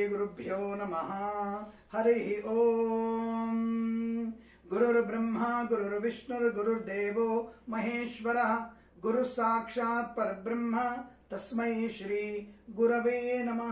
गुरुभ्यो नमः। हरि ओम। गुरुर्ब्रह्मा गुरुर्विष्णुर्गुरुर्देवो महेश्वरः गुरु साक्षात् परब्रह्म तस्मै श्री गुरवे नमः।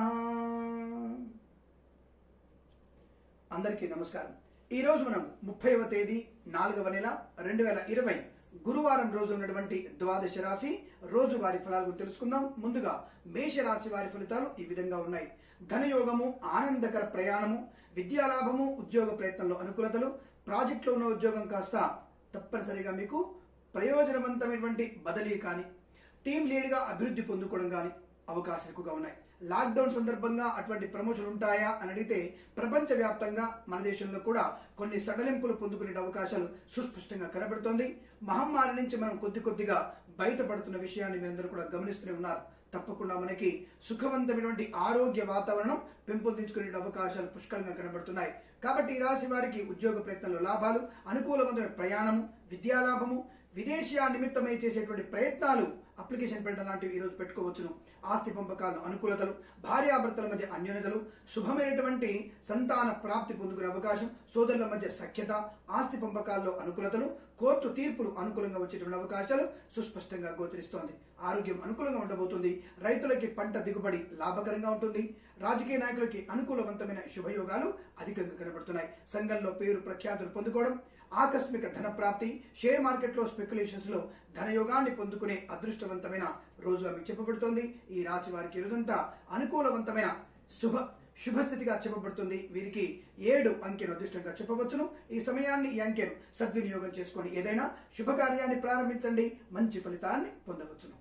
అందరికీ నమస్కారం। ఈ రోజు మనం 30వ తేదీ 4వ నెల 2020 గురువారం రోజు ఉన్నటువంటి ద్వాదశ రాశి రోజువారీ ఫలాల గురించి తెలుసుకుందాం। ముందుగా మేష రాశి వారి ఫలితాలు ఈ విధంగా ఉన్నాయి। ధనయోగము, ఆనందకర ప్రయాణము, విద్యాలాభము, ఉద్యోగ ప్రయత్నంలో అనుకూలతలు, ప్రాజెక్టులో ఉన్న ఉద్యోగం కాస్త తప్పనిసరిగా మీకు ప్రయోజనవంతమైనటువంటి బదిలీ కానీ, టీమ్ లీడ్ గా అభివృద్ధి పొందుకోవడం కానీ అవకాశాలు ఎక్కువగా ఉన్నాయి। లాక్డౌన్ సందర్భంగా అటువంటి ప్రమోషన్లు ఉంటాయా అని అడిగితే ప్రపంచ వ్యాప్తంగా మన దేశంలో కూడా కొన్ని సడలింపులు పొందుకునే అవకాశాలు సుస్పష్టంగా కనబడుతోంది। మహమ్మారి నుంచి మనం కొద్దిగా బయటపడుతున్న విషయాన్ని మీరందరూ కూడా గమనిస్తూనే ఉన్నారు। తప్పకుండా మనకి సుఖవంతమైనటువంటి ఆరోగ్య వాతావరణం పెంపొందించుకునే అవకాశాలు పుష్కలంగా కనబడుతున్నాయి। కాబట్టి ఈ రాశి వారికి ఉద్యోగ ప్రయత్నంలో లాభాలు, అనుకూలమైన ప్రయాణము, విద్యాలాభము, విదేశీయ నిమిత్తమై చేసేటువంటి ప్రయత్నాలు, అప్లికేషన్ పెట్టడం లాంటివి ఈ రోజు పెట్టుకోవచ్చును। ఆస్తి పంపకాలను అనుకూలతలు, భార్యాభర్తల మధ్య అన్యోన్యతలు, శుభమైనటువంటి సంతాన ప్రాప్తి పొందుకునే అవకాశం, సోదరుల మధ్య సఖ్యత, ఆస్తి పంపకాల్లో అనుకూలతలు, కోర్టు తీర్పులు అనుకూలంగా వచ్చేటువంటి అవకాశాలు సుస్పష్టంగా గోచరిస్తోంది। ఆరోగ్యం అనుకూలంగా ఉండబోతుంది। రైతులకి పంట దిగుబడి లాభకరంగా ఉంటుంది। రాజకీయ నాయకులకి అనుకూలవంతమైన శుభయోగాలు అధికంగా కనబడుతున్నాయి। సంఘంలో పేరు ప్రఖ్యాతులు పొందుకోవడం, ఆకస్మిక ధన ప్రాప్తి, షేర్ మార్కెట్ లో స్పెక్యులేషన్స్ లో ధనయోగాన్ని పొందుకునే అదృష్టవంతమైన రోజుగా మీకు చెప్పబడుతోంది। ఈ రాశి వారికి రోజంతా అనుకూలవంతమైన శుభస్థితిగా చెప్పబడుతుంది। వీరికి 7 అంకెను అదృష్టంగా చెప్పవచ్చును। ఈ సమయాన్ని, ఈ అంకెను సద్వినియోగం చేసుకొని ఏదైనా శుభకార్యాన్ని ప్రారంభించండి, మంచి ఫలితాన్ని పొందవచ్చును।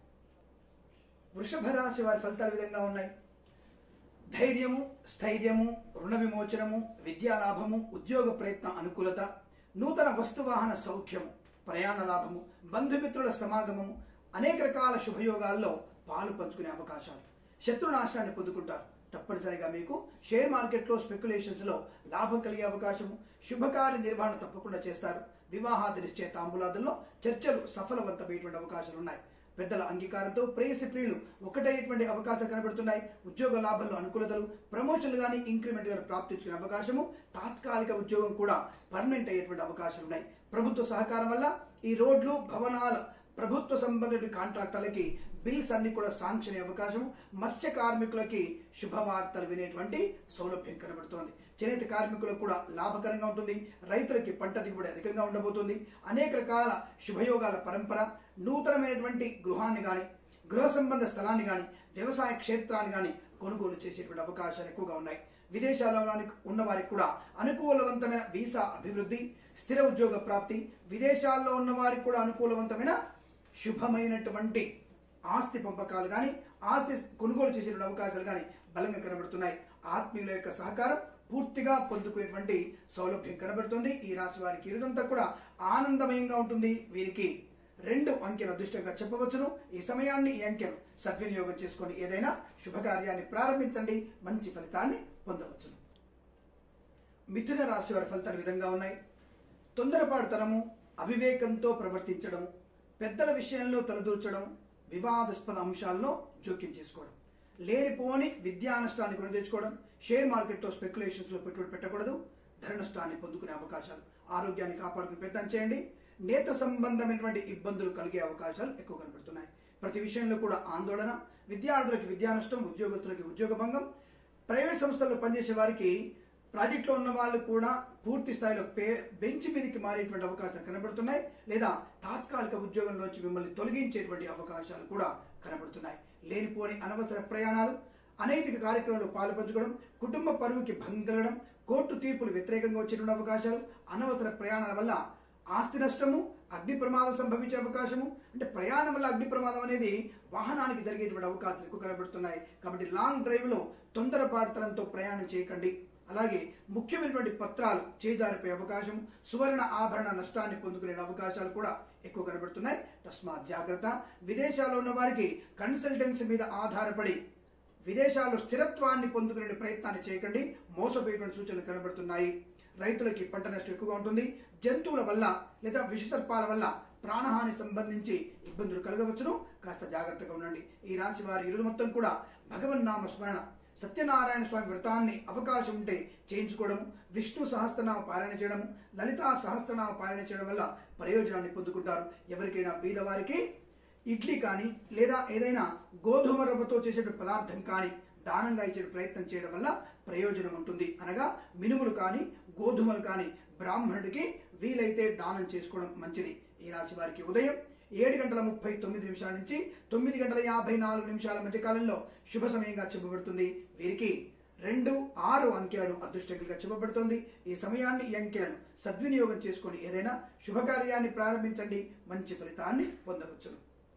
వృషభ రాశి వారి ఫలితాలు విధంగా ఉన్నాయి। ధైర్యము, స్థైర్యము, రుణ విమోచనము, విద్యాలాభము, ఉద్యోగ ప్రయత్న అనుకూలత, నూతన వస్తువాహన సౌఖ్యము, ప్రయాణ లాభము, బంధుమిత్రుల సమాగమము, అనేక రకాల శుభయోగాల్లో పాలు పంచుకునే అవకాశాలు, శత్రునాశనాన్ని పొందుకుంటారు। తప్పనిసరిగా మీకు షేర్ మార్కెట్ లో స్పెక్యులేషన్స్ లో లాభం కలిగే అవకాశము, శుభకార్య నిర్వహణ తప్పకుండా చేస్తారు। వివాహాది నిశ్చయ తాంబూలాదుల్లో చర్చలు సఫలవంతమయ్యేటువంటి అవకాశాలు ఉన్నాయి। పెద్దల అంగీకారంతో ప్రేయసి ప్రియులు ఒకటయ్యేటువంటి అవకాశాలు కనబడుతున్నాయి। ఉద్యోగ లాభంలో అనుకూలతలు, ప్రమోషన్లు గానీ, ఇంక్రిమెంట్ గానీ ప్రాప్తించుకునే అవకాశము, తాత్కాలిక ఉద్యోగం కూడా పర్మనెంట్ అయ్యేటువంటి అవకాశాలు ఉన్నాయి। ప్రభుత్వ సహకారం వల్ల ఈ రోడ్లు, భవనాల, ప్రభుత్వ సంబంధిత కాంట్రాక్టర్లకి బిల్స్ అన్ని కూడా శాంక్షన్ అయ్యే అవకాశం, మత్స్య కార్మికులకి శుభవార్తలు వినేటువంటి సౌలభ్యం కనబడుతోంది। చేనేత కార్మికులకు కూడా లాభకరంగా ఉంటుంది। రైతులకి పంట దిగుబడి అధికంగా ఉండబోతుంది। అనేక రకాల శుభయోగాల పరంపర, నూతనమైనటువంటి గృహాన్ని గాని, గృహ సంబంధ స్థలాన్ని గాని, వ్యవసాయ క్షేత్రాన్ని గాని కొనుగోలు చేసేటువంటి అవకాశాలు ఎక్కువగా ఉన్నాయి। విదేశాల్లో ఉన్న వారికి కూడా అనుకూలవంతమైన వీసా అభివృద్ధి, స్థిర ఉద్యోగ ప్రాప్తి, విదేశాల్లో ఉన్న వారికి కూడా అనుకూలవంతమైన శుభమైనటువంటి ఆస్తి పంపకాలు గాని, ఆస్తి కొనుగోలు చేసేటువంటి అవకాశాలు గాని బలంగా కనబడుతున్నాయి। ఆత్మీయుల యొక్క సహకారం పూర్తిగా పొందుకునేటువంటి సౌలభ్యం కనబడుతుంది। ఈ రాశి వారికి ఈ రోజంతా కూడా ఆనందమయంగా ఉంటుంది। వీరికి 2 అంకెను అదృష్టంగా చెప్పవచ్చును। ఈ సమయాన్ని, ఈ అంకెను సద్వినియోగం చేసుకొని ఏదైనా శుభకార్యాన్ని ప్రారంభించండి, మంచి ఫలితాన్ని పొందవచ్చును। మిథున రాశి వారి ఫలితాలు విధంగా ఉన్నాయి। తొందరపాటుతనము, అవివేకంతో ప్రవర్తించడం, పెద్దల విషయంలో తలదూర్చడం, వివాదాస్పద అంశాల్లో జోక్యం చేసుకోవడం, లేనిపోని విద్యా నష్టాన్ని కొని తెచ్చుకోవడం, షేర్ మార్కెట్ లో స్పెక్యులేషన్స్ లో పెట్టుబడి పెట్టకూడదు, ధన నష్టాన్ని పొందుకునే అవకాశాలు, ఆరోగ్యాన్ని కాపాడుకుని ప్రయత్నం చేయండి। నేత్ర సంబంధమైనటువంటి ఇబ్బందులు కలిగే అవకాశాలు ఎక్కువ కనబడుతున్నాయి। ప్రతి విషయంలో కూడా ఆందోళన, విద్యార్థులకి విద్యా నష్టం, ఉద్యోగస్తులకి ఉద్యోగ భంగం, ప్రైవేట్ సంస్థల్లో పనిచేసే వారికి ప్రాజెక్టులో ఉన్న వాళ్ళు కూడా పూర్తి స్థాయిలో బెంచ్ మీదకి మారేటువంటి అవకాశాలు కనబడుతున్నాయి, లేదా తాత్కాలిక ఉద్యోగంలోంచి మిమ్మల్ని తొలగించేటువంటి అవకాశాలు కూడా కనబడుతున్నాయి। లేనిపోని అనవసర ప్రయాణాలు, అనైతిక కార్యక్రమంలో పాలుపంచుకోవడం, కుటుంబ పరువుకి భంగం కలగడం, కోర్టు తీర్పులు వ్యతిరేకంగా వచ్చేటువంటి అవకాశాలు, అనవసర ప్రయాణాల వల్ల ఆస్తి నష్టము, అగ్ని ప్రమాదం సంభవించే అవకాశము, అంటే ప్రయాణం వల్ల అగ్ని ప్రమాదం అనేది వాహనానికి జరిగేటువంటి అవకాశాలు ఎక్కువ కనబడుతున్నాయి। కాబట్టి లాంగ్ డ్రైవ్ లో తొందరపాటుతనంతో ప్రయాణం చేయకండి। అలాగే ముఖ్యమైనటువంటి పత్రాలు చేజారిపోయే అవకాశం, సువర్ణ ఆభరణ నష్టాన్ని పొందుకునే అవకాశాలు కూడా ఎక్కువ కనబడుతున్నాయి। తస్మాత్ జాగ్రత్త। విదేశాల్లో ఉన్న వారికి కన్సల్టెన్సీ మీద ఆధారపడి విదేశాల్లో స్థిరత్వాన్ని పొందుకునే ప్రయత్నాన్ని చేయకండి, మోసపోయేటువంటి సూచనలు కనబడుతున్నాయి। రైతులకి పంట నష్టం ఎక్కువగా ఉంటుంది। జంతువుల వల్ల లేదా విషసర్పాల వల్ల ప్రాణహాని సంబంధించి ఇబ్బందులు కలగవచ్చును, కాస్త జాగ్రత్తగా ఉండండి। ఈ రాశి వారి ఇరుడు మొత్తం కూడా భగవన్నామ స్మరణ, సత్యనారాయణ స్వామి వ్రతాన్ని అవకాశం ఉంటే చేయించుకోవడం, విష్ణు సహస్రనామ పారాయణ చేయడం, లలితా సహస్రనామ పారాయణ చేయడం వల్ల ప్రయోజనాన్ని పొందుకుంటారు. ఎవరికైనా బీదవారికి ఇడ్లీ కానీ లేదా ఏదైనా గోధుమ రవ్వతో చేసే పదార్థం కానీ దానంగా ఇచ్చే ప్రయత్నం చేయడం వల్ల ప్రయోజనం ఉంటుంది. అనగా మినుములు కానీ గోధుమలు కానీ బ్రాహ్మణుడికి వీలైతే దానం చేసుకోవడం మంచిది. ఈ రాశి వారికి ఉదయం 7:39 నుంచి 9:54 మధ్య కాలంలో శుభ సమయంగా చెప్పబడుతుంది. వీరికి 2, 6 అంకెలను అదృష్టంగా చెప్పబడుతుంది. ఈ సమయాన్ని ఈ అంకెలను సద్వినియోగం చేసుకొని ఏదైనా శుభకార్యాన్ని ప్రారంభించండి, మంచి ఫలితాన్ని పొందవచ్చును.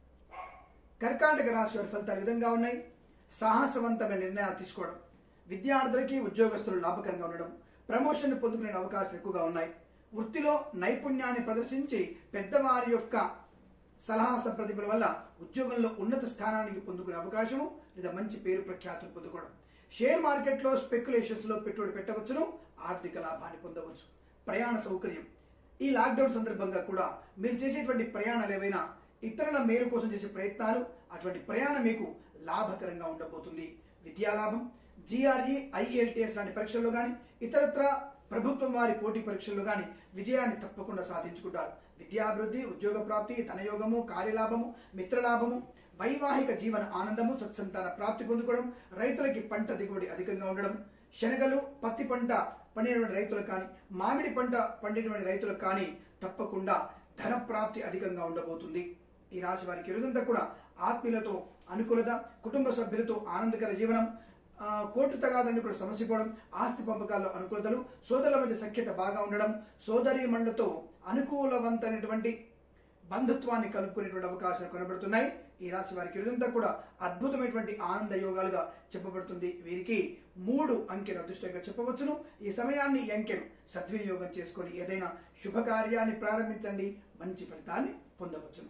కర్కాటక రాశి వారి ఫలితాలు విధంగా ఉన్నాయి. సాహసవంతమైన నిర్ణయాలు తీసుకోవడం, విద్యార్థులకి ఉద్యోగస్తులు లాభకరంగా ఉండడం, ప్రమోషన్ పొందుకునే అవకాశాలు ఎక్కువగా ఉన్నాయి. వృత్తిలో నైపుణ్యాన్ని ప్రదర్శించి పెద్దవారి యొక్క సలహా సంప్రదింపుల వల్ల ఉద్యోగంలో ఉన్నత స్థానానికి పొందుకునే అవకాశము లేదా మంచి పేరు ప్రఖ్యాతులు పొందుకోవడం. షేర్ మార్కెట్లో స్పెక్యులేషన్స్ లో పెట్టుబడి పెట్టవచ్చును, ఆర్థిక లాభాన్ని పొందవచ్చు. ప్రయాణ సౌకర్యం, ఈ లాక్డౌన్ సందర్భంగా కూడా మీరు చేసేటువంటి ప్రయాణాలు ఏవైనా ఇతరుల మేలు కోసం చేసే ప్రయత్నాలు, అటువంటి ప్రయాణం మీకు లాభకరంగా ఉండబోతుంది. విద్యాలాభం, GRE, IELTS లాంటి పరీక్షల్లో కానీ ఇతరత్ర ప్రభుత్వం వారి పోటీ పరీక్షల్లో కానీ విజయాన్ని తప్పకుండా సాధించుకుంటారు. విద్యాభివృద్ధి, ఉద్యోగ ప్రాప్తి, ధనయోగము, కార్యలాభము, మిత్రలాభము, వైవాహిక జీవన ఆనందము, సత్సంతాన ప్రాప్తి పొందుకోవడం, రైతులకి పంట దిగుబడి అధికంగా ఉండడం, శనగలు, పత్తి పంట పండినటువంటి రైతులకు కానీ మామిడి పంట పండినటువంటి రైతులకు కానీ తప్పకుండా ధన ప్రాప్తి అధికంగా ఉండబోతుంది. ఈ రాశి వారికి రోజంతా కూడా ఆత్మీయులతో అనుకూలత, కుటుంబ సభ్యులతో ఆనందకర జీవనం, కోర్టు తగాదాన్ని కూడా సమస్యపోవడం, ఆస్తి పంపకాల్లో అనుకూలతలు, సోదరుల మధ్య సఖ్యత బాగా ఉండడం, సోదరీమణులతో అనుకూలవంతమైనటువంటి బంధుత్వాన్ని కలుపుకునేటువంటి అవకాశాలు కనబడుతున్నాయి. ఈ రాశి వారికి రోజంతా కూడా అద్భుతమైనటువంటి ఆనంద యోగాలుగా చెప్పబడుతుంది. వీరికి 3 అంకెలు అదృష్టంగా చెప్పవచ్చును. ఈ సమయాన్ని ఈ అంకెను సద్వినియోగం చేసుకొని ఏదైనా శుభకార్యాన్ని ప్రారంభించండి, మంచి ఫలితాన్ని పొందవచ్చును.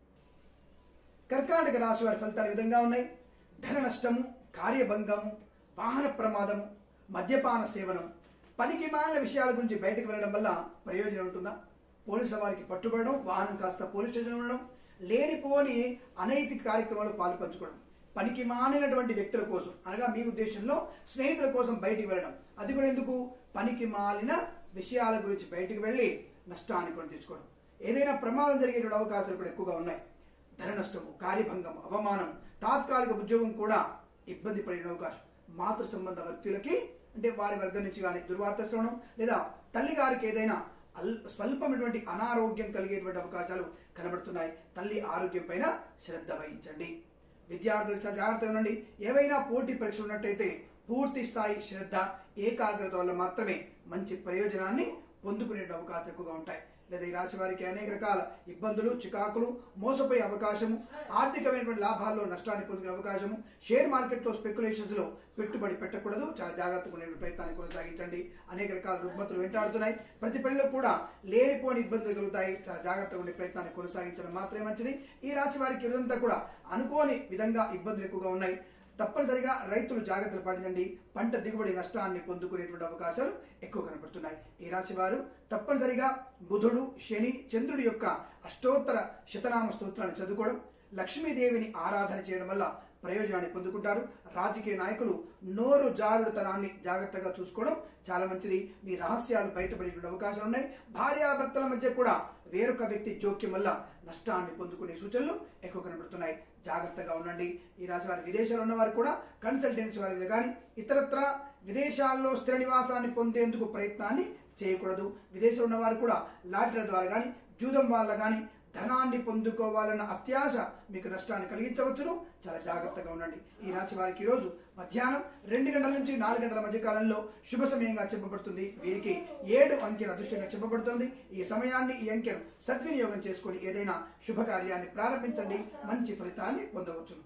కర్కాటక రాశి వారి ఫలితాలు విధంగా ఉన్నాయి. ధన నష్టము, కార్యభంగము, వాహన ప్రమాదము, మద్యపాన సేవనం, పనికి మాలిన విషయాల గురించి బయటకు వెళ్ళడం వల్ల ప్రయోజనం ఉంటుందా? పోలీసుల వారికి పట్టుబడడం, వాహనం కాస్త పోలీస్ స్టేషన్ ఉండడం, లేనిపోని అనైతిక కార్యక్రమాలు పాల్పంచుకోవడం, పనికి మాలినటువంటి వ్యక్తుల కోసం అనగా మీ ఉద్దేశంలో స్నేహితుల కోసం బయటికి వెళ్ళడం, అది కూడా ఎందుకు? పనికి మాలిన విషయాల గురించి బయటికి వెళ్ళి నష్టాన్ని కొని తెచ్చుకోవడం, ఏదైనా ప్రమాదం జరిగేటువంటి అవకాశాలు కూడా ఎక్కువగా ఉన్నాయి. ధన నష్టము, కార్యభంగం, అవమానం, తాత్కాలిక ఉద్యోగం కూడా ఇబ్బంది పడిన అవకాశం, మాతృ సంబంధ వ్యక్తులకి అంటే వారి వర్గం నుంచి కానీ దుర్వార్త శ్రవణం లేదా తల్లి గారికి ఏదైనా స్వల్పమైనటువంటి అనారోగ్యం కలిగేటువంటి అవకాశాలు కనబడుతున్నాయి. తల్లి ఆరోగ్యం పైన శ్రద్ధ వహించండి. విద్యార్థులు జాగ్రత్తగా ఉండండి. ఏవైనా పోటీ పరీక్షలు ఉన్నట్టయితే పూర్తి స్థాయి శ్రద్ధ, ఏకాగ్రత వల్ల మాత్రమే మంచి ప్రయోజనాన్ని పొందుకునే అవకాశాలు ఎక్కువగా ఉంటాయి. లేదా ఈ రాశి వారికి అనేక రకాల ఇబ్బందులు, చికాకులు, మోసపోయే అవకాశము, ఆర్థికమైనటువంటి లాభాల్లో నష్టాన్ని పొందుకునే అవకాశము, షేర్ మార్కెట్లో స్పెక్యులేషన్స్ లో పెట్టుబడి పెట్టకూడదు, చాలా జాగ్రత్తగా ఉండే ప్రయత్నాన్ని కొనసాగించండి. అనేక రకాల రుగ్మతులు వెంటాడుతున్నాయి, ప్రతి పనిలో కూడా లేనిపోని ఇబ్బందులు కలుగుతాయి, చాలా జాగ్రత్తగా ఉండే ప్రయత్నాన్ని కొనసాగించడం మాత్రమే మంచిది. ఈ రాశి వారికి ఇదంతా కూడా అనుకోని విధంగా ఇబ్బందులు ఎక్కువగా ఉన్నాయి. తప్పనిసరిగా రైతులు జాగ్రత్తలు పాటించండి, పంట దిగుబడి నష్టాన్ని పొందుకునేటువంటి అవకాశాలు ఎక్కువ కనబడుతున్నాయి. ఈ రాశి వారు తప్పనిసరిగా బుధుడు, శని, చంద్రుడి యొక్క అష్టోత్తర శతనామ స్తోత్రాన్ని చదువుకోవడం, లక్ష్మీదేవిని ఆరాధన చేయడం వల్ల ప్రయోజనాన్ని పొందుకుంటారు. రాజకీయ నాయకులు నోరు జారుడుతనాన్ని జాగ్రత్తగా చూసుకోవడం చాలా మంచిది. మీ రహస్యాలు బయటపడే అవకాశాలు ఉన్నాయి. భార్యాభర్తల మధ్య కూడా వేరొక వ్యక్తి జోక్యం వల్ల నష్టాన్ని పొందుకునే సూచనలు ఎక్కువ కనబడుతున్నాయి. జాగ్రత్తగా ఉండండి. ఈ రాశి వారి విదేశాల్లో ఉన్నవారు కూడా కన్సల్టెన్సీ వారి కానీ ఇతరత్ర విదేశాల్లో స్థిర నివాసాన్ని పొందేందుకు ప్రయత్నాన్ని చేయకూడదు. విదేశంలో ఉన్నవారు కూడా లాటరీల ద్వారా కానీ జూదం వల్ల కానీ ధనాన్ని పొందుకోవాలన్న అత్యాశ మీకు నష్టాన్ని కలిగించవచ్చును, చాలా జాగ్రత్తగా ఉండండి. ఈ రాశి వారికి ఈరోజు మధ్యాహ్నం 2 గంటల నుంచి 4 గంటల మధ్య కాలంలో శుభ సమయంగా చెప్పబడుతుంది. వీరికి 7 అంకెను అదృష్టంగా చెప్పబడుతుంది. ఈ సమయాన్ని ఈ అంకెను సద్వినియోగం చేసుకొని ఏదైనా శుభకార్యాన్ని ప్రారంభించండి, మంచి ఫలితాన్ని పొందవచ్చును.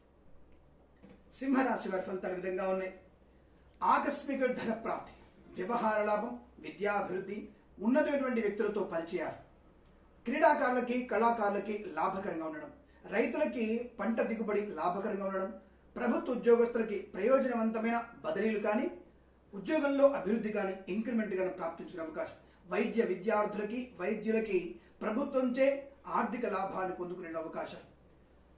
సింహరాశి వారి ఫలితాలు విధంగా ఉన్నాయి. ఆకస్మిక ధన ప్రాప్తి, వ్యవహార లాభం, విద్యాభివృద్ధి, ఉన్నతమైనటువంటి వ్యక్తులతో పరిచయాలు, క్రీడాకారులకి, కళాకారులకి లాభకరంగా ఉండడం, రైతులకి పంట దిగుబడి లాభకరంగా ఉండడం, ప్రభుత్వ ఉద్యోగస్తులకి ప్రయోజనవంతమైన బదిలీలు కానీ, ఉద్యోగంలో అభివృద్ధి కానీ, ఇంక్రిమెంట్ కానీ ప్రాప్తించుకునే అవకాశం, వైద్య విద్యార్థులకి, వైద్యులకి ప్రభుత్వంచే ఆర్థిక లాభాన్ని పొందుకునే అవకాశాలు,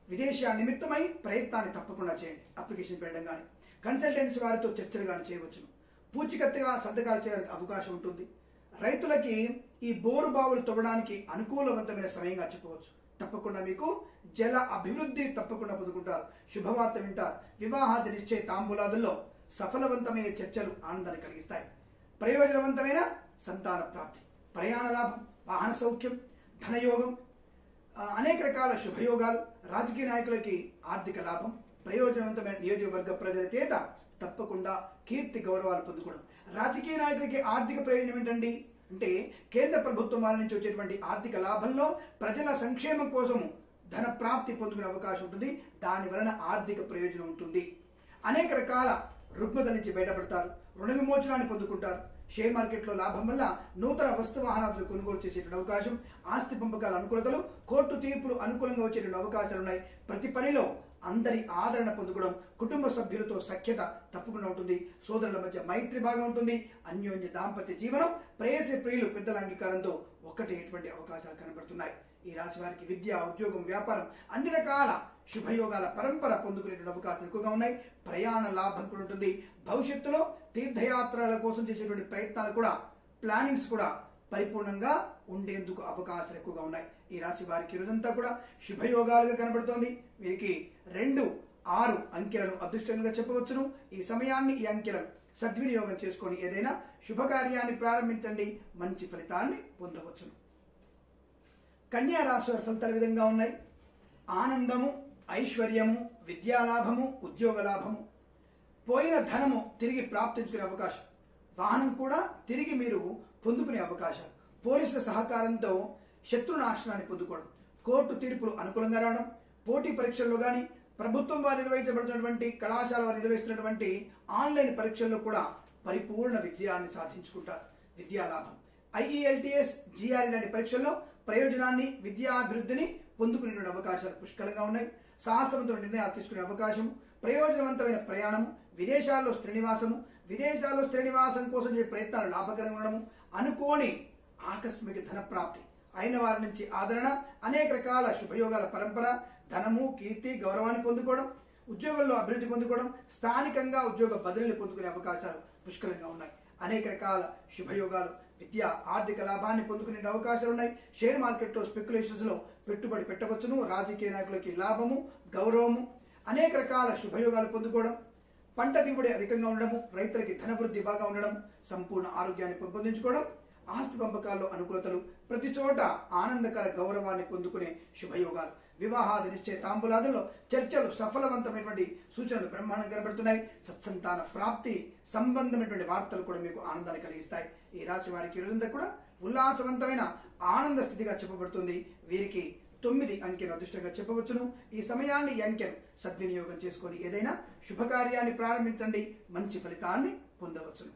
విదేశీయ నిమిత్తమై ప్రయత్నాన్ని తప్పకుండా చేయండి. అప్లికేషన్ పెట్టడం కానీ కన్సల్టెన్సీ వారితో చర్చలు కానీ చేయవచ్చును. పూచికత్తుగా సంతకాలు చేయడానికి అవకాశం ఉంటుంది. రైతులకి ఈ బోరు బావులు తవ్వడానికి అనుకూలవంతమైన సమయంగా చెప్పవచ్చు. తప్పకుండా మీకు జల అభివృద్ధి తప్పకుండా పొందుకుంటారు. శుభవార్త వింటారు. వివాహాది నిశ్చయ తాంబూలాదుల్లో సఫలవంతమైన చర్చలు ఆనందాన్ని కలిగిస్తాయి. ప్రయోజనవంతమైన సంతాన ప్రాప్తి, ప్రయాణ లాభం, వాహన సౌఖ్యం, ధనయోగం, అనేక రకాల శుభయోగాలు, రాజకీయ నాయకులకి ఆర్థిక లాభం, ప్రయోజనవంతమైన నియోజకవర్గ ప్రజల చేత తప్పకుండా కీర్తి గౌరవాలు పొందుకోవడం. రాజకీయ నాయకులకి ఆర్థిక ప్రయోజనం ఏంటండి అంటే కేంద్ర ప్రభుత్వం వారి నుంచి వచ్చేటువంటి ఆర్థిక లాభంలో ప్రజల సంక్షేమం కోసము ధన ప్రాప్తి పొందుకునే అవకాశం ఉంటుంది. దాని వలన ఆర్థిక ప్రయోజనం ఉంటుంది. అనేక రకాల రుగ్మతల నుంచి బయటపడతారు. రుణ విమోచనాన్ని పొందుకుంటారు. షేర్ మార్కెట్లో లాభం వల్ల నూతన వస్తు వాహనాలను కొనుగోలు చేసేటువంటి అవకాశం, ఆస్తి పంపకాల అనుకూలతలు, కోర్టు తీర్పులు అనుకూలంగా వచ్చేటువంటి అవకాశాలు ఉన్నాయి. ప్రతి పనిలో అందరి ఆదరణ పొందుకోవడం, కుటుంబ సభ్యులతో సఖ్యత తప్పకుండా ఉంటుంది. సోదరుల మధ్య మైత్రి బాగా ఉంటుంది. అన్యోన్య దాంపత్య జీవనం, ప్రేయసి ప్రియులు పెద్దల అంగీకారంతో ఒక్కటేటువంటి అవకాశాలు కనబడుతున్నాయి. ఈ రాశి వారికి విద్య, ఉద్యోగం, వ్యాపారం అన్ని రకాల శుభయోగాల పరంపర పొందుకునేటువంటి అవకాశాలు ఎక్కువగా ఉన్నాయి. ప్రయాణ లాభం కూడా ఉంటుంది. భవిష్యత్తులో తీర్థయాత్రల కోసం చేసేటువంటి ప్రయత్నాలు కూడా, ప్లానింగ్స్ కూడా పరిపూర్ణంగా ఉండేందుకు అవకాశాలు ఎక్కువగా ఉన్నాయి. ఈ రాశి వారికి రోజంతా కూడా శుభయోగాలుగా కనబడుతోంది. వీరికి 2, 6 అంకెలను అదృష్టంగా చెప్పవచ్చును. ఈ సమయాన్ని, ఈ అంకెలను సద్వినియోగం చేసుకొని ఏదైనా శుభకార్యాన్ని ప్రారంభించండి. మంచి ఫలితాన్ని పొందవచ్చును. కన్యా రాశి వారి ఫలితాలు విధంగా ఉన్నాయి. ఆనందము, ఐశ్వర్యము, విద్యాలాభము, ఉద్యోగ లాభము, పోయిన ధనము తిరిగి ప్రాప్తించుకునే అవకాశం, వాహనం కూడా తిరిగి మీరు పొందుకునే అవకాశాలు, పోలీసుల సహకారంతో శత్రునాశనాన్ని పొందుకోవడం, కోర్టు తీర్పులు అనుకూలంగా రావడం, పోటీ పరీక్షల్లో కానీ ప్రభుత్వం వారు నిర్వహించబడుతున్నటువంటి కళాశాల వారు నిర్వహిస్తున్నటువంటి ఆన్లైన్ పరీక్షల్లో కూడా పరిపూర్ణ విజయాన్ని సాధించుకుంటారు. విద్యాలాభం, IELTS, GRE లాంటి పరీక్షల్లో ప్రయోజనాన్ని, విద్యాభివృద్ధిని పొందుకునే అవకాశాలు పుష్కలంగా ఉన్నాయి. సాహసవంతమైన నిర్ణయాలు తీసుకునే అవకాశం, ప్రయోజనవంతమైన ప్రయాణము, విదేశాల్లో శ్రీనివాసము, విదేశాల్లో శ్రీనివాసం కోసం చేసే ప్రయత్నాలు లాభకరంగా ఉండడము, అనుకోని ఆకస్మిక ధన ప్రాప్తి, అయిన వారి నుంచి ఆదరణ, అనేక రకాల శుభయోగాల పరంపర, ధనము, కీర్తి, గౌరవాన్ని పొందుకోవడం, ఉద్యోగంలో అభివృద్ధి పొందుకోవడం, స్థానికంగా ఉద్యోగ బదిలీలు పొందుకునే అవకాశాలు పుష్కలంగా ఉన్నాయి. అనేక రకాల శుభయోగాలు, విద్య, ఆర్థిక లాభాన్ని పొందుకునే అవకాశాలు ఉన్నాయి. షేర్ మార్కెట్లో స్పెక్యులేషన్స్ లో పెట్టుబడి పెట్టవచ్చును. రాజకీయ నాయకులకి లాభము, గౌరవము, అనేక రకాల శుభయోగాలు పొందుకోవడం, పంట దిగుబడి అధికంగా ఉండడము, రైతులకి ధనవృద్ధి బాగా ఉండడం, సంపూర్ణ ఆరోగ్యాన్ని పెంపొందించుకోవడం, ఆస్తి పంపకాల్లో అనుకూలతలు, ప్రతి చోట ఆనందకర గౌరవాన్ని పొందుకునే శుభయోగాలు, వివాహాది నిశ్చయ తాంబూలాదుల్లో చర్చలు సఫలవంతమైనటువంటి సూచనలు బ్రహ్మాండంగా కనబడుతున్నాయి. సత్సంతాన ప్రాప్తి సంబంధమైనటువంటి వార్తలు కూడా మీకు ఆనందాన్ని కలిగిస్తాయి. ఈ రాశి వారికి రోజంతా కూడా ఉల్లాసవంతమైన ఆనంద స్థితిగా చెప్పబడుతుంది. వీరికి 9 అంకెను అదృష్టంగా చెప్పవచ్చును. ఈ సమయాన్ని, ఈ అంకెను సద్వినియోగం చేసుకొని ఏదైనా శుభకార్యాన్ని ప్రారంభించండి. మంచి ఫలితాన్ని పొందవచ్చును.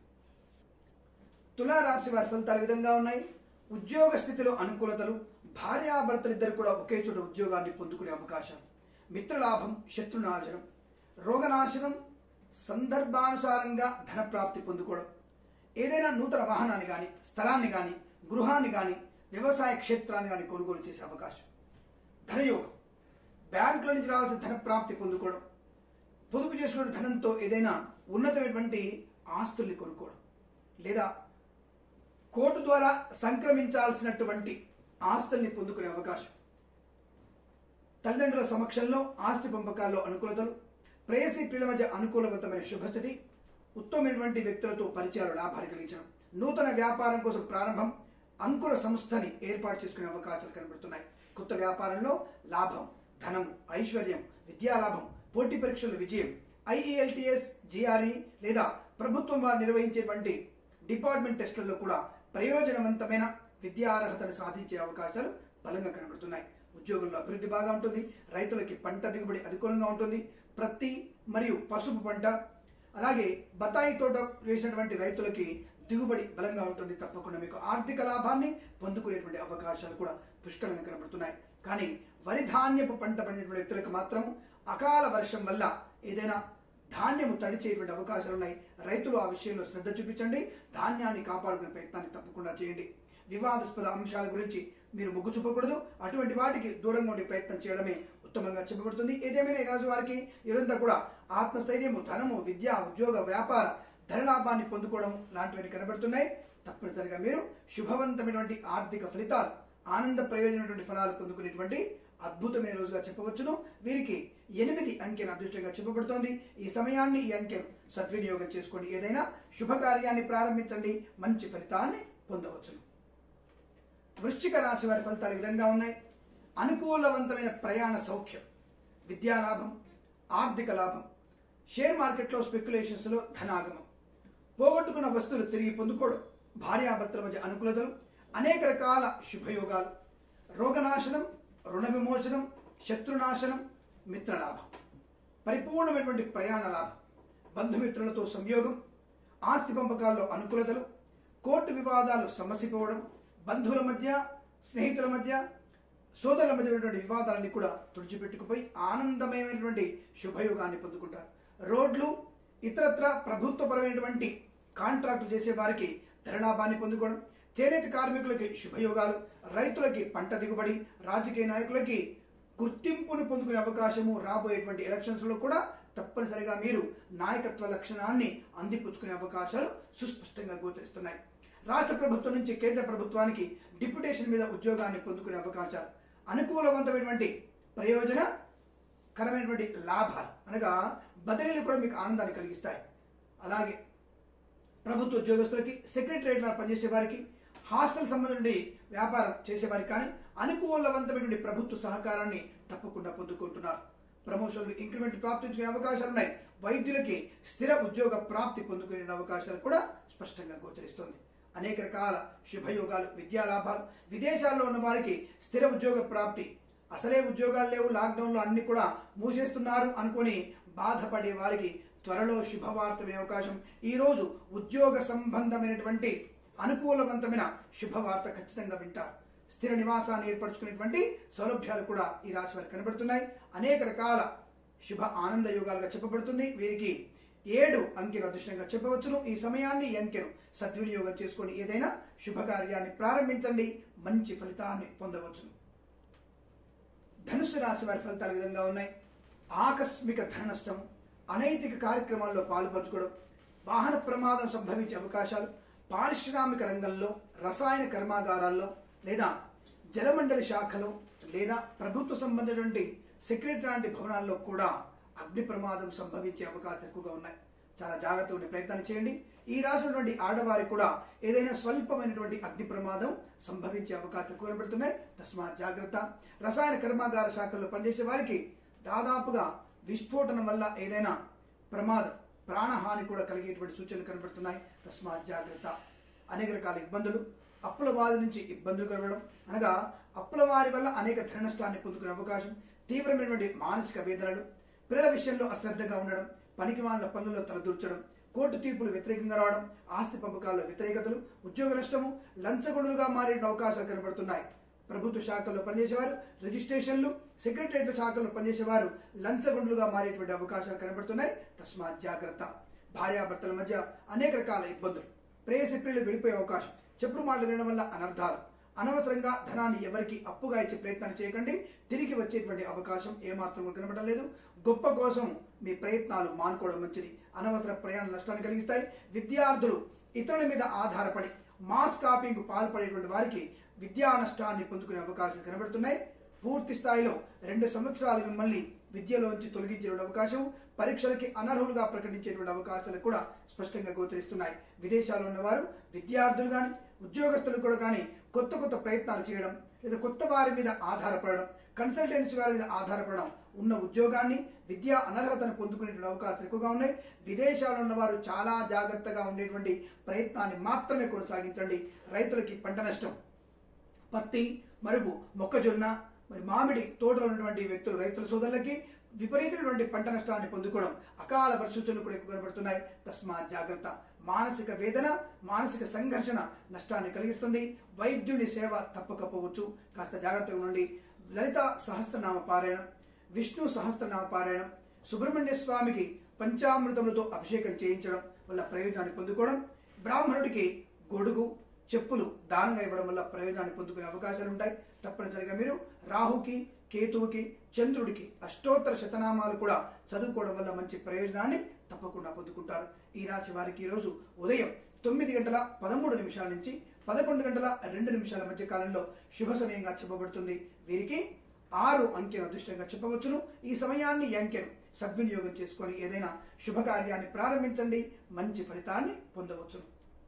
తులారాశి వారి ఫలితాలు విధంగా ఉన్నాయి. ఉద్యోగ స్థితిలో అనుకూలతలు, భార్యాభర్తలిద్దరు కూడా ఒకే చోట ఉద్యోగాన్ని పొందుకునే అవకాశాలు, మిత్రలాభం, శత్రునాశనం, రోగనాశనం, సందర్భానుసారంగా ధన ప్రాప్తి పొందుకోవడం, ఏదైనా నూతన వాహనాన్ని కానీ, స్థలాన్ని కానీ, గృహాన్ని కానీ, వ్యవసాయ క్షేత్రాన్ని కానీ కొనుగోలు చేసే అవకాశం, ధనయోగం, బ్యాంకుల నుంచి రావాల్సిన ధన ప్రాప్తి పొందుకోవడం, పొదుపు చేసుకున్న ధనంతో ఏదైనా ఉన్నతమైనటువంటి ఆస్తుల్ని కొనుక్కోవడం, లేదా కోర్టు ద్వారా సంక్రమించాల్సినటువంటి ఆస్తుల్ని పొందుకునే అవకాశం, తల్లిదండ్రుల సమక్షంలో ఆస్తి పంపకాల్లో అనుకూలతలు, ప్రేయసి ప్రియుల మధ్య అనుకూలవంతమైన శుభస్థితి, ఉత్తమమైనటువంటి వ్యక్తులతో పరిచయాలు లాభాలు కలిగించడం, నూతన వ్యాపారం కోసం ప్రారంభం, అంకుర సంస్థని ఏర్పాటు చేసుకునే అవకాశాలు కనబడుతున్నాయి. కొత్త వ్యాపారంలో లాభం, ధనం, ఐశ్వర్యం, విద్యాలాభం, పోటీ పరీక్షల విజయం, IELTS, GRE లేదా ప్రభుత్వం వారు నిర్వహించేటువంటి డిపార్ట్మెంట్ టెస్టుల్లో కూడా ప్రయోజనవంతమైన విద్యార్హతను సాధించే అవకాశాలు బలంగా కనబడుతున్నాయి. ఉద్యోగంలో అభివృద్ధి బాగా ఉంటుంది. రైతులకి పంట దిగుబడి అనుకూలంగా ఉంటుంది. ప్రత్తి మరియు పసుపు పంట, అలాగే బత్తాయి తోట వేసినటువంటి రైతులకి దిగుబడి బలంగా ఉంటుంది. తప్పకుండా మీకు ఆర్థిక లాభాన్ని పొందుకునేటువంటి అవకాశాలు కూడా పుష్కలంగా కనబడుతున్నాయి. కానీ వరి ధాన్యపు పంట పండినటువంటి వ్యక్తులకు మాత్రం అకాల వర్షం వల్ల ఏదైనా ధాన్యము తడిచేటువంటి అవకాశాలు ఉన్నాయి. రైతులు ఆ విషయంలో శ్రద్ధ చూపించండి. ధాన్యాన్ని కాపాడుకునే ప్రయత్నాన్ని తప్పకుండా చేయండి. వివాదాస్పద అంశాల గురించి మీరు మొగ్గు చూపకూడదు. అటువంటి వాటికి దూరంగా ఉండే ప్రయత్నం చేయడమే ఉత్తమంగా చెప్పబడుతుంది. ఏదేమైనా ఈ రాజు వారికి ఇదంతా కూడా ఆత్మస్థైర్యము, ధనము, విద్య, ఉద్యోగ, వ్యాపార, ధనలాభాన్ని పొందుకోవడం లాంటివి కనబడుతున్నాయి. తప్పనిసరిగా మీరు శుభవంతమైనటువంటి ఆర్థిక ఫలితాలు, ఆనంద ప్రయోజనమైనటువంటి ఫలాలు పొందుకునేటువంటి అద్భుతమైన రోజుగా చెప్పవచ్చును. వీరికి 8 అంకెను అదృష్టంగా చెప్పబడుతోంది. ఈ సమయాన్ని, ఈ అంకెను సద్వినియోగం చేసుకోండి. ఏదైనా శుభకార్యాన్ని ప్రారంభించండి, మంచి ఫలితాన్ని పొందవచ్చును. వృశ్చిక రాశి వారి ఫలితాలు ఈ విధంగా ఉన్నాయి. అనుకూలవంతమైన ప్రయాణ సౌఖ్యం, విద్యాలాభం, ఆర్థిక లాభం, షేర్ మార్కెట్లో స్పెక్యులేషన్స్ లో ధనాగమం, పోగొట్టుకున్న వస్తువులు తిరిగి పొందుకోవడం, భార్యాభర్తల మధ్య అనుకూలతలు, అనేక రకాల శుభయోగాలు, రోగనాశనం, రుణ విమోచనం, శత్రునాశనం, మిత్రలాభం, పరిపూర్ణమైనటువంటి ప్రయాణ లాభం, బంధుమిత్రులతో సంయోగం, ఆస్తి పంపకాల్లో అనుకూలతలు, కోర్టు వివాదాలు సమసిపోవడం, బంధువుల మధ్య, స్నేహితుల మధ్య, సోదరుల మధ్య ఉన్నటువంటి వివాదాలన్నీ కూడా తుడిచిపెట్టుకుపోయి ఆనందమయమైనటువంటి శుభయోగాన్ని పొందుకుంటారు. రోడ్లు, ఇతరత్ర ప్రభుత్వపరమైనటువంటి కాంట్రాక్టులు చేసే వారికి ధనలాభాన్ని పొందుకోవడం, చేనేత కార్మికులకి శుభయోగాలు, రైతులకి పంట దిగుబడి, రాజకీయ నాయకులకి గుర్తింపును పొందుకునే అవకాశము, రాబోయేటువంటి ఎలక్షన్స్ లో కూడా తప్పనిసరిగా మీరు నాయకత్వ లక్షణాన్ని అందిపుచ్చుకునే అవకాశాలు సుస్పష్టంగా గోచరిస్తున్నాయి. రాష్ట్ర ప్రభుత్వం నుంచి కేంద్ర ప్రభుత్వానికి డిప్యుటేషన్ మీద ఉద్యోగాన్ని పొందుకునే అవకాశాలు, అనుకూలవంతమైనటువంటి ప్రయోజనకరమైనటువంటి లాభాలు అనగా బదిలీలు కూడా మీకు ఆనందాన్ని కలిగిస్తాయి. అలాగే ప్రభుత్వ ఉద్యోగస్తులకి, సెక్రటరియట్లో పనిచేసే వారికి, హాస్టల్ సంబంధించి వ్యాపారం చేసేవారికి కానీ అనుకూలవంతమైనటువంటి ప్రభుత్వ సహకారాన్ని తప్పకుండా పొందుకుంటున్నారు. ప్రమోషన్లు, ఇంక్రిమెంట్లు ప్రాప్తించుకునే అవకాశాలు ఉన్నాయి. వైద్యులకి స్థిర ఉద్యోగ ప్రాప్తి పొందుకునే అవకాశాలు కూడా స్పష్టంగా గోచరిస్తుంది. అనేక రకాల శుభయోగాలు, విద్యా లాభాలు, విదేశాల్లో ఉన్న వారికి స్థిర ఉద్యోగ ప్రాప్తి, అసలే ఉద్యోగాలు లేవు, లాక్డౌన్ లో అన్ని కూడా మూసేస్తున్నారు అనుకుని బాధపడే వారికి త్వరలో శుభవార్త వినే అవకాశం. ఈ రోజు ఉద్యోగ సంబంధమైనటువంటి అనుకూలవంతమైన శుభవార్త ఖచ్చితంగా వింటారు. స్థిర నివాసాన్ని ఏర్పరచుకునేటువంటి సౌలభ్యాలు కూడా ఈ రాశి వారికి కనబడుతున్నాయి. అనేక రకాల శుభ ఆనంద యోగాలుగా చెప్పబడుతుంది. వీరికి 7 అంకెను అదృష్టంగా చెప్పవచ్చును. ఈ సమయాన్ని, ఈ అంకెను సద్వినియోగం చేసుకొని ఏదైనా శుభకార్యాన్ని ప్రారంభించండి, మంచి ఫలితాన్ని పొందవచ్చును. ధనుసు రాశి వారి ఫలితాలు విధంగా ఉన్నాయి. ఆకస్మిక ధన నష్టం, అనైతిక కార్యక్రమాల్లో పాల్పంచుకోవడం, వాహన ప్రమాదం సంభవించే అవకాశాలు, పారిశ్రామిక రంగంలో, రసాయన కర్మాగారాల్లో లేదా జలమండలి శాఖలో లేదా ప్రభుత్వ సంబంధించినటువంటి సెక్రటరీ లాంటి భవనాల్లో కూడా అగ్ని ప్రమాదం సంభవించే అవకాశాలు ఎక్కువగా ఉన్నాయి. చాలా జాగ్రత్తగా ఉండే ప్రయత్నాన్ని చేయండి. ఈ రాసినటువంటి ఆడవారికి కూడా ఏదైనా స్వల్పమైనటువంటి అగ్ని ప్రమాదం సంభవించే అవకాశాలు ఎక్కువ కనబడుతున్నాయి. తస్మాత్ జాగ్రత్త. రసాయన కర్మాగార శాఖల్లో పనిచేసే వారికి దాదాపుగా విస్ఫోటనం వల్ల ఏదైనా ప్రమాదం, ప్రాణహాని కూడా కలిగేటువంటి సూచనలు కనబడుతున్నాయి. తస్మాత్ జాగ్రత్త. అనేక రకాల ఇబ్బందులు, అప్పుల బాధ నుంచి ఇబ్బందులు కలగడం అనగా అప్పుల వారి వల్ల అనేక ధన నష్టాన్ని పొందుకునే అవకాశం, తీవ్రమైనటువంటి మానసిక వేదనలు, పిల్లల విషయంలో అశ్రద్ధగా ఉండడం, పనికి వాళ్ళ పనుల్లో తలదూర్చడం, కోర్టు తీర్పులు వ్యతిరేకంగా రావడం, ఆస్తి పంపకాల్లో వ్యతిరేకతలు, ఉద్యోగ నష్టము, లంచగొండులుగా మారే అవకాశాలు కనబడుతున్నాయి. ప్రభుత్వ శాఖల్లో పనిచేసేవారు, రిజిస్ట్రేషన్లు, సెక్రటరియట్ల శాఖల్లో పనిచేసేవారు లంచగొండులుగా మారేటువంటి అవకాశాలు కనబడుతున్నాయి. తస్మాత్ జాగ్రత్త. భార్యాభర్తల మధ్య అనేక రకాల ఇబ్బందులు, ప్రేయసిప్రియులు విడిపోయే అవకాశం, చెప్పుడు మాటలు వినడం వల్ల అనర్థాలు, అనవసరంగా ధనాన్ని ఎవరికి అప్పుగా ఇచ్చే ప్రయత్నాన్ని చేయకండి. తిరిగి వచ్చేటువంటి అవకాశం ఏమాత్రం కనబడడం లేదు. గొప్ప కోసం మీ ప్రయత్నాలు మానుకోవడం మంచిది. అనవసర ప్రయాణ నష్టాన్ని కలిగిస్తాయి. విద్యార్థులు ఇతరుల మీద ఆధారపడి మాస్ కాపింగ్ పాల్పడేటువంటి వారికి విద్యా నష్టాన్ని పొందుకునే అవకాశాలు కనబడుతున్నాయి. పూర్తి స్థాయిలో 2 సంవత్సరాలు మిమ్మల్ని విద్యలోంచి తొలగించే అవకాశం, పరీక్షలకి అనర్హులుగా ప్రకటించేటువంటి అవకాశాలు కూడా స్పష్టంగా గోచరిస్తున్నాయి. విదేశాల్లో ఉన్నవారు, విద్యార్థులు కానీ ఉద్యోగస్తులు కూడా కానీ కొత్త ప్రయత్నాలు చేయడం లేదా కొత్త వారి మీద ఆధారపడడం, కన్సల్టెన్సీ వారి మీద ఆధారపడడం, ఉన్న ఉద్యోగాన్ని, విద్యా అనర్హతను పొందుకునేటువంటి అవకాశాలు ఎక్కువగా ఉన్నాయి. విదేశాల్లో ఉన్నవారు చాలా జాగ్రత్తగా ఉండేటువంటి ప్రయత్నాన్ని మాత్రమే కొనసాగించండి. రైతులకి పంట నష్టం, పత్తి, మరుగు, మొక్కజొన్న, మరి మామిడి తోటలో ఉన్నటువంటి వ్యక్తులు, రైతుల సోదరులకి విపరీతమైనటువంటి పంట నష్టాన్ని పొందుకోవడం, అకాల వర్షాలు కూడా ఎక్కువ కనబడుతున్నాయి. తస్మాత్ జాగ్రత్త. మానసిక వేదన, మానసిక సంఘర్షణ నష్టాన్ని కలిగిస్తుంది. వైద్యుని సేవ తప్పకపోవచ్చు, కాస్త జాగ్రత్తగా ఉండండి. లలిత సహస్రనామ పారాయణం, విష్ణు సహస్రనామ పారాయణం, సుబ్రహ్మణ్య స్వామికి పంచామృతములతో అభిషేకం చేయించడం వల్ల ప్రయోజనాన్ని పొందుకోవడం, బ్రాహ్మణుడికి గొడుగు, చెప్పులు దానంగా ఇవ్వడం వల్ల ప్రయోజనాన్ని పొందుకునే అవకాశాలు ఉంటాయి. తప్పనిసరిగా మీరు రాహుకి, కేతువుకి, చంద్రుడికి అష్టోత్తర శతనామాలు కూడా చదువుకోవడం వల్ల మంచి ప్రయోజనాన్ని తప్పకుండా పొందుకుంటారు. ఈ రాశి వారికి ఈరోజు ఉదయం 9:13 నుంచి 11:02 మధ్య కాలంలో శుభ సమయంగా చెప్పబడుతుంది. వీరికి 6 అంకెను అదృష్టంగా చెప్పవచ్చును. ఈ సమయాన్ని ఈ అంకెను సద్వినియోగం చేసుకొని ఏదైనా శుభకార్యాన్ని ప్రారంభించండి, మంచి ఫలితాన్ని పొందవచ్చును.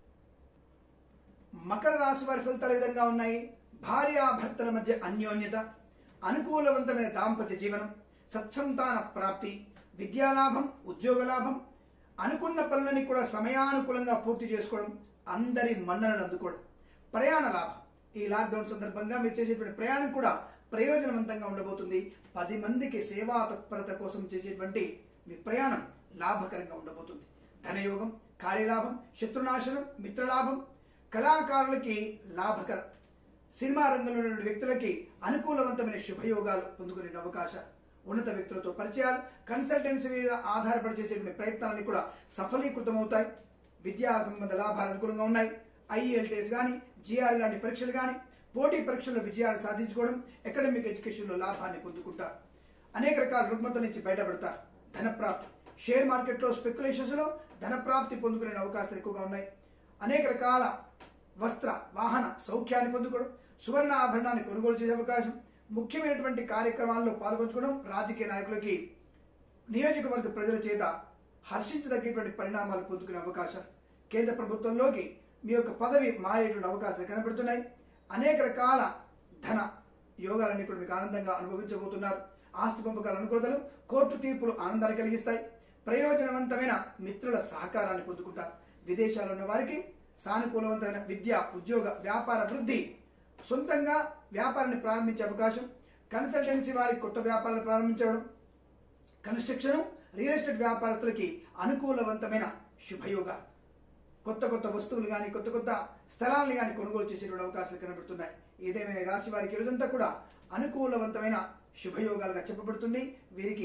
మకర రాశి వారి ఫలితాలు విధంగా ఉన్నాయి. భార్యాభర్తల మధ్య అన్యోన్యత, అనుకూలవంతమైన దాంపత్య జీవనం, సత్సంతాన ప్రాప్తి, విద్యాలాభం, ఉద్యోగ లాభం, అనుకున్న పనులని కూడా సమయానుకూలంగా పూర్తి చేసుకోవడం, అందరి మన్ననలు అందుకోవడం, ప్రయాణ లాభం. ఈ లాక్డౌన్ సందర్భంగా మీరు చేసేటువంటి ప్రయాణం కూడా ప్రయోజనవంతంగా ఉండబోతుంది. 10 మందికి సేవా తత్పరత కోసం చేసేటువంటి మీ ప్రయాణం లాభకరంగా ఉండబోతుంది. ధనయోగం, కార్యలాభం, శత్రునాశనం, మిత్రలాభం, కళాకారులకి లాభకరం, సినిమా రంగంలో ఉన్న వ్యక్తులకి అనుకూలవంతమైన శుభయోగాలు పొందుకునే అవకాశాలు, ఉన్నత వ్యక్తులతో పరిచయాలు, కన్సల్టెన్సీ మీద ఆధారపడి చేసేటువంటి ప్రయత్నాలన్నీ కూడా సఫలీకృతమవుతాయి. విద్యా సంబంధ లాభాలు అనుకూలంగా ఉన్నాయి. IELTS కానీ, GR లాంటి పరీక్షలు కానీ, పోటీ పరీక్షల్లో విజయాలు సాధించుకోవడం, అకాడమిక్ ఎడ్యుకేషన్లో లాభాన్ని పొందుకుంటారు. అనేక రకాల రుగ్మతల నుంచి బయటపడతారు. ధనప్రాప్తి, షేర్ మార్కెట్లో స్పెక్యులేషన్స్లో ధనప్రాప్తి పొందుకునే అవకాశాలు ఎక్కువగా ఉన్నాయి. అనేక రకాల వస్త్ర వాహన సౌఖ్యాన్ని పొందుకోవడం, సువర్ణ ఆభరణాన్ని కొనుగోలు చేసే అవకాశం, ముఖ్యమైనటువంటి కార్యక్రమాల్లో పాల్గొంచుకోవడం, రాజకీయ నాయకులకి నియోజకవర్గ ప్రజల చేత హర్షించదగ్గటువంటి పరిణామాలు పొందుకునే అవకాశాలు, కేంద్ర ప్రభుత్వంలోకి మీ యొక్క పదవి మారేటువంటి అవకాశాలు కనబడుతున్నాయి. అనేక రకాల ధన యోగాలన్నీ కూడా మీకు ఆనందంగా అనుభవించబోతున్నారు. ఆస్తి పంపకాల అనుకూలతలు, కోర్టు తీర్పులు ఆనందాన్ని కలిగిస్తాయి. ప్రయోజనవంతమైన మిత్రుల సహకారాన్ని పొందుకుంటారు. విదేశాల్లో ఉన్న వారికి సానుకూలవంతమైన విద్య, ఉద్యోగ, వ్యాపార వృద్ధి, సొంతంగా వ్యాపారాన్ని ప్రారంభించే అవకాశం, కన్సల్టెన్సీ వారికి కొత్త వ్యాపారాలు ప్రారంభించడం, కన్స్ట్రక్షన్, రియల్ ఎస్టేట్ వ్యాపారస్తులకి అనుకూలవంతమైన శుభయోగాలు, కొత్త కొత్త వస్తువులు కానీ, కొత్త కొత్త స్థలాలను కానీ కొనుగోలు చేసేటువంటి అవకాశాలు కనబడుతున్నాయి. ఏదేమైనా రాశి వారికి రోజంతా కూడా అనుకూలవంతమైన శుభయోగాలుగా చెప్పబడుతుంది. వీరికి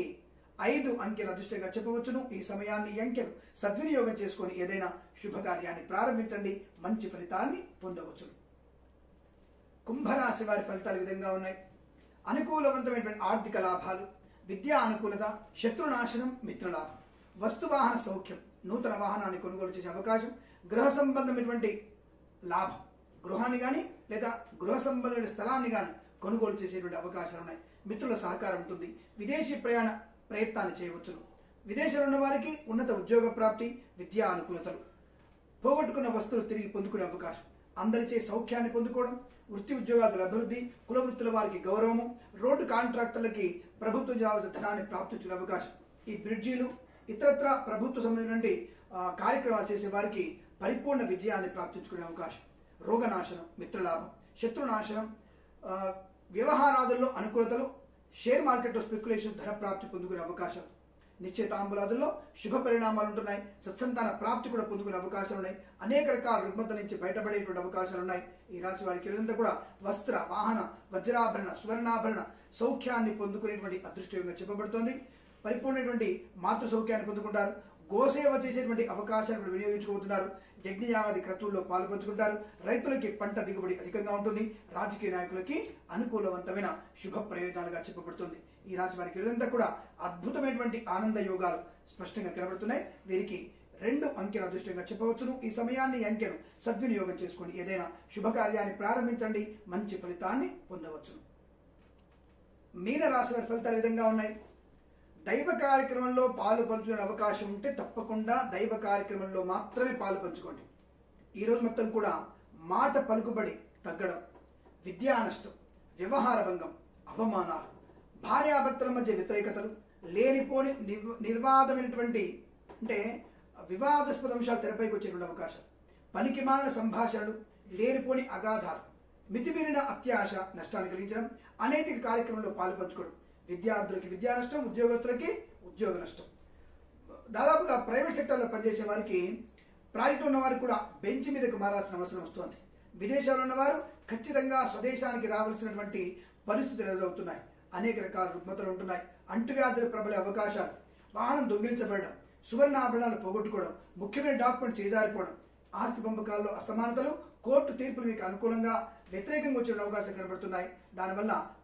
5 అంకెల అదృష్టంగా చెప్పవచ్చును. ఈ సమయాన్ని ఈ అంకెను సద్వినియోగం చేసుకొని ఏదైనా శుభకార్యాన్ని ప్రారంభించండి, మంచి ఫలితాన్ని పొందవచ్చును. కుంభరాశి వారి ఫలితాలు విధంగా ఉన్నాయి. అనుకూలవంతమైనటువంటి ఆర్థిక లాభాలు, విద్యా అనుకూలత, శత్రునాశనం, మిత్రలాభం, వస్తువాహన సౌఖ్యం, నూతన వాహనాన్ని కొనుగోలు చేసే అవకాశం, గృహ సంబంధమైనటువంటి లాభం, గృహాన్ని కానీ లేదా గృహ సంబంధమైన స్థలాన్ని కానీ కొనుగోలు చేసేటువంటి అవకాశాలు ఉన్నాయి. మిత్రుల సహకారం ఉంటుంది. విదేశీ ప్రయాణ ప్రయత్నాలు చేయవచ్చును. విదేశాల్లో ఉన్న వారికి ఉన్నత ఉద్యోగ ప్రాప్తి, విద్యా అనుకూలతలు, పోగొట్టుకున్న వస్తువులు తిరిగి పొందుకునే అవకాశం, అందరిచే సౌఖ్యాన్ని పొందుకోవడం, వృత్తి ఉద్యోగాల అభివృద్ధి, కుల వృత్తుల వారికి గౌరవము, రోడ్డు కాంట్రాక్టర్లకి ప్రభుత్వం రావాల్సిన ధనాన్ని ప్రాప్తించుకునే అవకాశం, ఈ బ్రిడ్జీలు ఇతరత్ర ప్రభుత్వ సంబంధించిన కార్యక్రమాలు చేసే వారికి పరిపూర్ణ విజయాన్ని ప్రాప్తించుకునే అవకాశం, రోగనాశనం, మిత్రలాభం, శత్రునాశనం, వ్యవహారాదుల్లో అనుకూలతలు, షేర్ మార్కెట్లో స్పెక్యులేషన్, ధన ప్రాప్తి పొందుకునే అవకాశం, నిశ్చితాంబులాదుల్లో శుభ పరిణామాలు ఉంటున్నాయి. సత్సంతాన ప్రాప్తి కూడా పొందుకునే అవకాశాలు ఉన్నాయి. అనేక రకాల రుగ్మతల నుంచి బయటపడేటువంటి అవకాశాలు ఉన్నాయి. ఈ రాశి వారికి ఇదంతా కూడా వస్త్ర వాహన వజ్రాభరణ స్వర్ణాభరణ సౌఖ్యాన్ని పొందుకునేటువంటి అదృష్టంగా చెప్పబడుతోంది. పరిపూర్ణటువంటి మాతృ సౌఖ్యాన్ని పొందుకుంటారు. గోసేవ చేసేటువంటి అవకాశాలను వినియోగించుకుంటున్నారు. యజ్ఞయాగాది క్రతువుల్లో పాల్పంచుకుంటారు. రైతులకి పంట దిగుబడి అధికంగా ఉంటుంది. రాజకీయ నాయకులకి అనుకూలవంతమైన శుభ ప్రయోజనాలుగా చెప్పబడుతుంది. ఈ రాశి వారికి ఇదంతా కూడా అద్భుతమైనటువంటి ఆనంద యోగాలు స్పష్టంగా కనబడుతున్నాయి. వీరికి 2 అంకెల అదృష్టంగా చెప్పవచ్చును. ఈ సమయాన్ని అంకెను సద్వినియోగం చేసుకుని ఏదైనా శుభకార్యాన్ని ప్రారంభించండి, మంచి ఫలితాన్ని పొందవచ్చును. మీన రాశి వారి ఫలితాలు విధంగా ఉన్నాయి. దైవ కార్యక్రమంలో పాలు పంచుకునే అవకాశం ఉంటే తప్పకుండా దైవ కార్యక్రమంలో మాత్రమే పాలు పంచుకోండి. ఈరోజు మొత్తం కూడా మాట పలుకుబడి తగ్గడం, విద్యా నష్టం, వ్యవహార భంగం, అవమానాలు, భార్యాభర్తల మధ్య వ్యతిరేకతలు, లేనిపోని నిర్వాదమైనటువంటి అంటే వివాదాస్పద అంశాలు తెరపైకి వచ్చేటువంటి అవకాశం, పనికిమాలిన సంభాషణలు, లేనిపోని అగాధాలు, మితిమీరిన అత్యాశ నష్టాన్ని కలిగించడం, అనైతిక కార్యక్రమంలో పాల్పంచుకోవడం, విద్యార్థులకి విద్యా నష్టం, ఉద్యోగస్తులకి ఉద్యోగ నష్టం. దాదాపుగా ప్రైవేట్ సెక్టర్లో పనిచేసే వారికి, ప్రాజెక్టు ఉన్న వారికి కూడా బెంచ్ మీదకు మారాల్సిన అవసరం వస్తోంది. విదేశాల్లో ఉన్నవారు ఖచ్చితంగా స్వదేశానికి రావాల్సినటువంటి పరిస్థితులు ఎదురవుతున్నాయి. అనేక రకాల రుగ్మతలు ఉంటున్నాయి. అంటువ్యాధులు ప్రబలే అవకాశాలు, వాహనం దొంగిలించబడడం, సువర్ణాభరణాలు పోగొట్టుకోవడం, ముఖ్యమైన డాక్యుమెంట్ చేజారిపోవడం, ఆస్తి పంపకాల్లో అసమానతలు, కోర్టు తీర్పులు మీకు అనుకూలంగా వ్యతిరేకంగా వచ్చే అవకాశాలు కనబడుతున్నాయి. దానివల్ల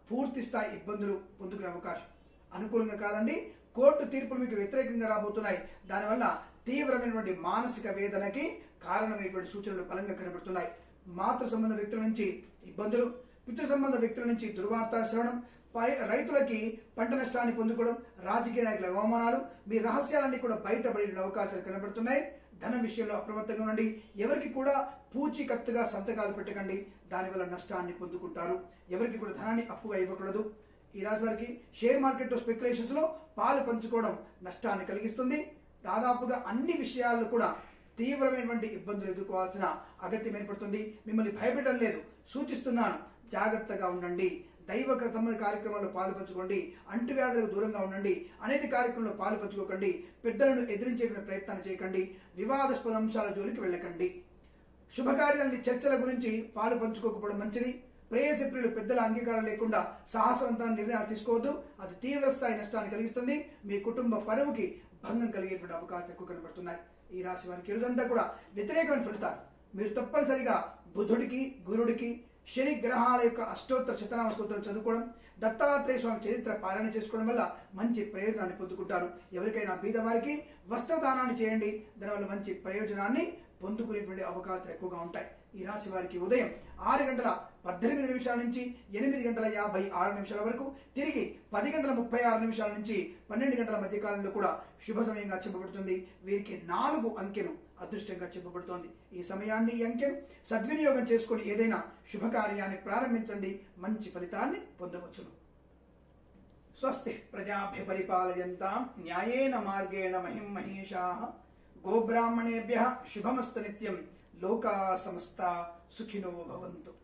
పూర్తి స్థాయి ఇబ్బందులు పొందుకునే అవకాశం అనుకూలంగా కాదండి. కోర్టు తీర్పులు మీకు వ్యతిరేకంగా రాబోతున్నాయి. దానివల్ల తీవ్రమైనటువంటి మానసిక వేదనకి కారణమైనటువంటి సూచనలు బలంగా కనబడుతున్నాయి. మాతృ సంబంధ వ్యక్తుల నుంచి ఇబ్బందులు, పితృ సంబంధ వ్యక్తుల నుంచి దుర్వార్త శ్రవణం, రైతులకి పంట నష్టాన్ని పొందుకోవడం, రాజకీయ నాయకుల అవమానాలు, మీ రహస్యాలన్నీ కూడా బయటపడే అవకాశాలు కనబడుతున్నాయి. ధన విషయంలో అప్రమత్తంగా ఉండండి. ఎవరికి కూడా పూచీకత్తుగా సంతకాలు పెట్టకండి, దానివల్ల నష్టాన్ని పొందుకుంటారు. ఎవరికి కూడా ధనాన్ని అప్పుగా ఇవ్వకూడదు. ఈ రాశి వారికి షేర్ మార్కెట్ స్పెక్యులేషన్స్ లో పాలు పంచుకోవడం నష్టాన్ని కలిగిస్తుంది. దాదాపుగా అన్ని విషయాల్లో కూడా తీవ్రమైనటువంటి ఇబ్బందులు ఎదుర్కోవాల్సిన అగత్యం ఏర్పడుతుంది. మిమ్మల్ని భయపెట్టడం లేదు, సూచిస్తున్నాను, జాగ్రత్తగా ఉండండి. దైవ సంబంధ కార్యక్రమాల్లో పాలు పంచుకోండి. అంటువ్యాధులకు దూరంగా ఉండండి. అనేక కార్యక్రమంలో పాలు పంచుకోకండి. పెద్దలను ఎదిరించే ప్రయత్నాన్ని చేయకండి. వివాదాస్పద అంశాల జోలికి వెళ్ళకండి. శుభకార్యాలని చర్చల గురించి పాలు పంచుకోకపోవడం మంచిది. ప్రేయసి ప్రియులు పెద్దల అంగీకారం లేకుండా సాహసవంతమైన నిర్ణయాలు తీసుకోవద్దు. అది తీవ్ర స్థాయి నష్టాన్ని కలిగిస్తుంది. మీ కుటుంబ పరువుకి భంగం కలిగేటువంటి అవకాశాలు ఎక్కువ కనబడుతున్నాయి. ఈ రాశి వారికి ఈరోజంతా కూడా వ్యతిరేకమైన ఫలితాలు. మీరు తప్పనిసరిగా బుధుడికి, గురుడికి, శని గ్రహాల యొక్క అష్టోత్తర శతనామ స్తోత్రం చదువుకోవడం, దత్తాత్రేయ స్వామి చరిత్ర పారాయణ చేసుకోవడం వల్ల మంచి ప్రయోజనాన్ని పొందుకుంటారు. ఎవరికైనా బీదవారికి వస్త్రదానాన్ని చేయండి. దానివల్ల మంచి ప్రయోజనాన్ని పొందుకునేటువంటి అవకాశాలు ఎక్కువగా ఉంటాయి. ఈ రాశి వారికి ఉదయం 6:18 నుంచి 8:56 వరకు, తిరిగి 10:36 నుంచి 12 గంటల మధ్య కాలంలో కూడా శుభ సమయంగా చెప్పబడుతుంది. వీరికి 4 అంకెను అదృష్టంగా చెప్పబడుతోంది. ఈ సమయాన్ని, ఈ అంకెను సద్వినియోగం చేసుకుని ఏదైనా శుభకార్యాన్ని ప్రారంభించండి. మంచి ఫలితాన్ని పొందవచ్చును. స్వస్తి ప్రజాభ్య పరిపాలయంతాం న్యాయేన మార్గేణ మహిం మహేషాః. గోబ్రాహ్మణేభ్యః శుభమస్తు నిత్యం. లోకా సమస్తా సుఖినో భవంతు.